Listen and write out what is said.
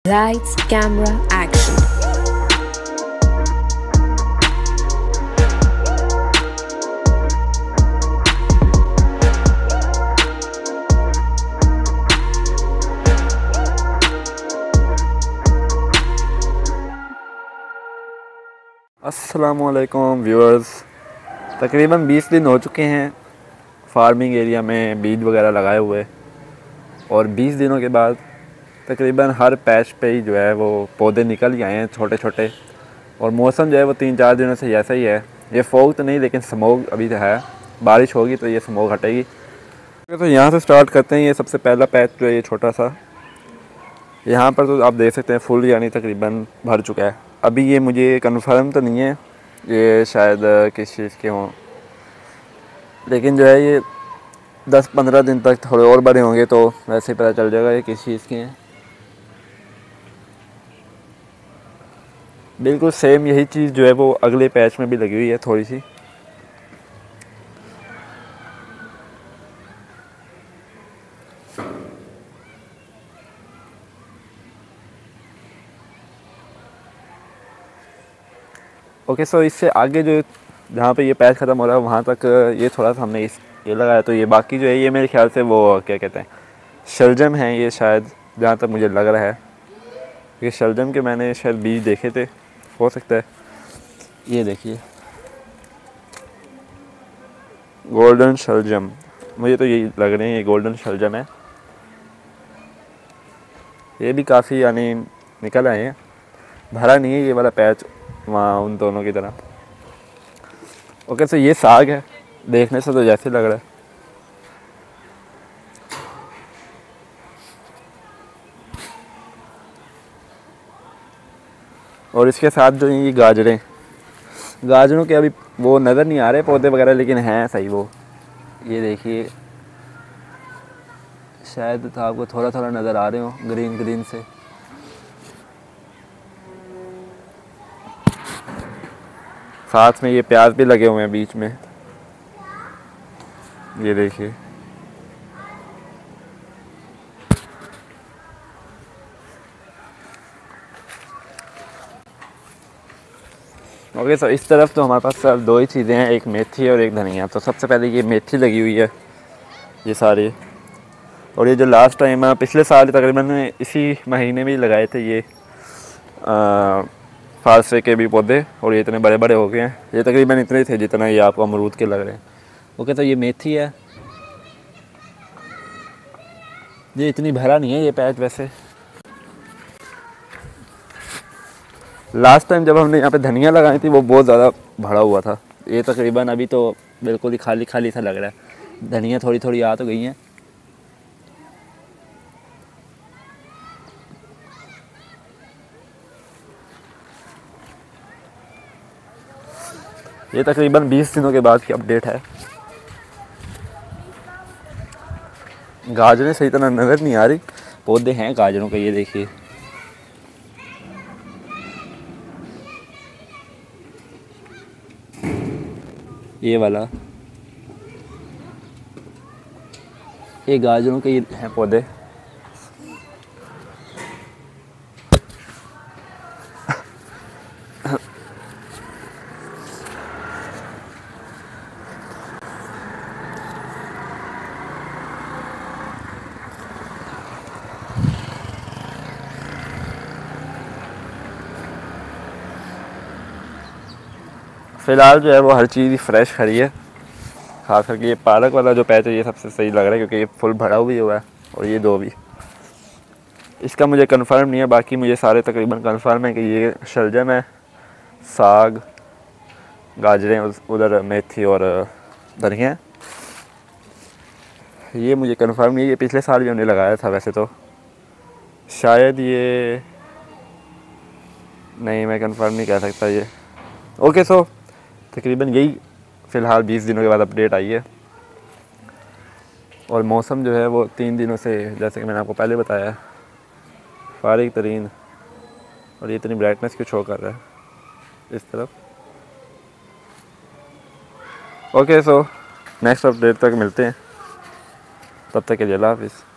Lights, camera, action. अस्सलामुअलैकुम viewers. तकरीबन 20 दिन हो चुके हैं फार्मिंग एरिया में बीज वगैरह लगाए हुए, और 20 दिनों के बाद तकरीबन हर पैच पे ही जो है वो पौधे निकल ही आए हैं छोटे छोटे। और मौसम जो है वो 3-4 दिनों से ऐसा ही है। ये फॉग तो नहीं, लेकिन स्मोक अभी तो है। बारिश होगी तो ये स्मोक हटेगी। तो यहाँ से स्टार्ट करते हैं। ये सबसे पहला पैच जो है ये छोटा सा, यहाँ पर तो आप देख सकते हैं फुल यानी तकरीबन भर चुका है। अभी ये मुझे कंफर्म तो नहीं है ये शायद किस चीज़ के हों, लेकिन जो है ये 10-15 दिन तक थोड़े और बड़े होंगे तो वैसे ही पता चल जाएगा ये किस चीज़ के हैं। बिल्कुल सेम यही चीज़ जो है वो अगले पैच में भी लगी हुई है थोड़ी सी। ओके, सो इससे आगे जो जहाँ पे ये पैच ख़त्म हो रहा है वहाँ तक ये थोड़ा सा हमने ये लगाया, तो ये बाकी जो है ये मेरे ख्याल से वो क्या कहते हैं शलजम है ये शायद, जहाँ तक मुझे लग रहा है। ये शलजम के मैंने शायद बीज देखे थे, हो सकता है। ये देखिए गोल्डन शलजम, मुझे तो यही लग रहे हैं ये गोल्डन शलजम है। ये भी काफ़ी यानी निकल आए हैं, भरा नहीं है ये वाला पैच वहाँ उन दोनों की तरह। ओके, तो ये साग है, देखने से तो जैसे लग रहा है। और इसके साथ जो ये गाजरों के अभी वो नज़र नहीं आ रहे पौधे वगैरह, लेकिन हैं सही वो। ये देखिए शायद तो आपको थोड़ा थोड़ा नज़र आ रहे हो ग्रीन ग्रीन से। साथ में ये प्याज भी लगे हुए हैं बीच में, ये देखिए। ओके, तो इस तरफ तो हमारे पास सिर्फ दो ही चीज़ें हैं, एक मेथी और एक धनिया। तो सबसे पहले ये मेथी लगी हुई है ये सारी, और ये जो लास्ट टाइम पिछले साल तकरीबन इसी महीने में ही लगाए थे ये फालसे के भी पौधे, और ये इतने बड़े बड़े हो गए हैं। ये तकरीबन इतने थे जितना ये आपको अमरूद के लग रहे हैं। ओके, तो ये मेथी है, ये इतनी भरा नहीं है ये पैच। वैसे लास्ट टाइम जब हमने यहाँ पे धनिया लगाई थी वो बहुत ज़्यादा भरा हुआ था। ये तकरीबन अभी तो बिल्कुल ही खाली खाली सा लग रहा है। धनिया थोड़ी थोड़ी आ तो गई हैं। ये तकरीबन 20 दिनों के बाद की अपडेट है। गाजरें सही तरह नज़र नहीं आ रही, पौधे हैं गाजरों के, ये देखिए। ये वाला ये गाजरों के हैं पौधे। फ़िलहाल जो है वो हर चीज़ फ्रेश खड़ी है, खास करके ये पालक वाला जो पैच है ये सबसे सही लग रहा है, क्योंकि ये फुल भरा हुआ हुआ है, और ये दो भी। इसका मुझे कंफर्म नहीं है, बाकी मुझे सारे तकरीबन कंफर्म है कि ये शलजम है, साग, गाजरें, उधर मेथी और धनिया। ये मुझे कंफर्म नहीं है, ये पिछले साल भी हमने लगाया था वैसे तो। शायद ये नहीं, मैं कंफर्म नहीं कह सकता ये। ओके, सो तकरीबन यही फ़िलहाल 20 दिनों के बाद अपडेट आई है। और मौसम जो है वो 3 दिनों से, जैसे कि मैंने आपको पहले बताया, फारिग तरीन, और ये इतनी ब्राइटनेस क्यों शो कर रहा है इस तरफ। ओके, सो नेक्स्ट अपडेट तक मिलते हैं, तब तक के लिए अल्लाह हाफ़िज़।